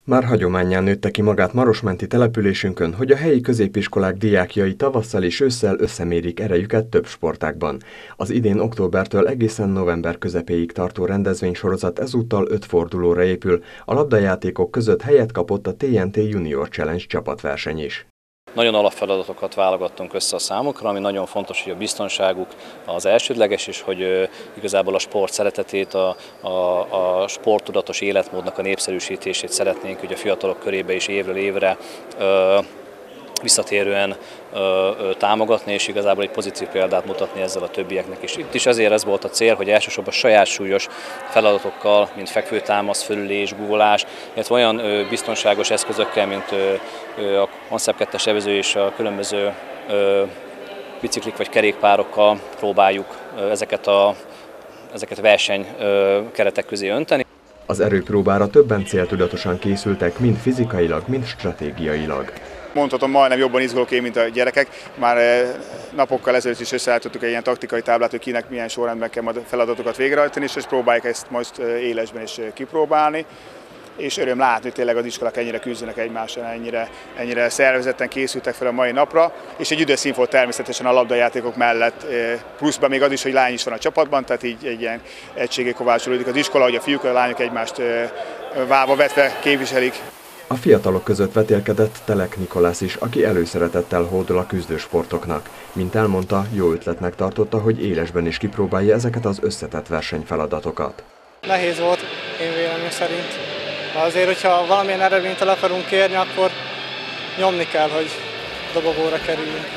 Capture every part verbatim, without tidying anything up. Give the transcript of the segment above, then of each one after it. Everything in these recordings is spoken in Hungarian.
Már hagyománnyá nőtte ki magát marosmenti településünkön, hogy a helyi középiskolák diákjai tavasszal és ősszel összemérik erejüket több sportágban. Az idén októbertől egészen november közepéig tartó rendezvénysorozat ezúttal öt fordulóra épül, a labdajátékok között helyet kapott a té en té Junior Challenge csapatverseny is. Nagyon alapfeladatokat válogattunk össze a számukra, ami nagyon fontos, hogy a biztonságuk az elsődleges, és hogy igazából a sport szeretetét, a, a, a sporttudatos életmódnak a népszerűsítését szeretnénk, hogy a fiatalok körébe is évről évre ö, visszatérően ö, ö, támogatni, és igazából egy pozitív példát mutatni ezzel a többieknek is. Itt is ezért ez volt a cél, hogy elsősorban saját súlyos feladatokkal, mint fekvőtámasz, fölülés, gugolás, illetve olyan ö, biztonságos eszközökkel, mint ö, ö, a koncept kettes evező és a különböző ö, biciklik vagy kerékpárokkal próbáljuk ö, ezeket a, ezeket a verseny ö, keretek közé önteni. Az erőpróbára többen céltudatosan készültek, mind fizikailag, mind stratégiailag. Mondhatom, majdnem jobban izgulok én, mint a gyerekek. Már napokkal ezelőtt is összeállítottuk egy ilyen taktikai táblát, hogy kinek milyen sorrendben kell majd feladatokat végrehajtani, és próbáljuk ezt most élesben is kipróbálni. És öröm látni, hogy tényleg az iskolák ennyire küzdenek egymással, ennyire, ennyire szervezetten készültek fel a mai napra, és egy üdes színfolt természetesen a labdajátékok mellett, pluszban még az is, hogy lány is van a csapatban, tehát így egy ilyen egységé kovácsolódik az iskola, hogy a fiúk, a lányok egymást válba vetve képviselik. A fiatalok között vetélkedett Telek Nikolász is, aki előszeretettel hódol a küzdősportoknak. Mint elmondta, jó ötletnek tartotta, hogy élesben is kipróbálja ezeket az összetett versenyfeladatokat. Nehéz volt, én véleményem szerint. Azért, hogyha valamilyen eredményt el akarunk kérni, akkor nyomni kell, hogy dobogóra kerüljünk.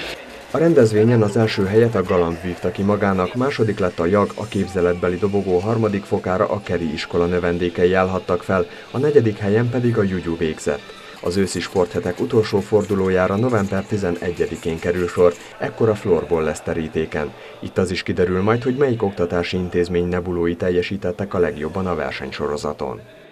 A rendezvényen az első helyet a Galant vívta ki magának, második lett a Jag, a képzeletbeli dobogó harmadik fokára a Keri iskola növendékei állhattak fel, a negyedik helyen pedig a Juju végzett. Az őszi sporthetek utolsó fordulójára november tizenegyedikén kerül sor, ekkor a florból lesz terítéken. Itt az is kiderül majd, hogy melyik oktatási intézmény nebulói teljesítettek a legjobban a versenysorozaton.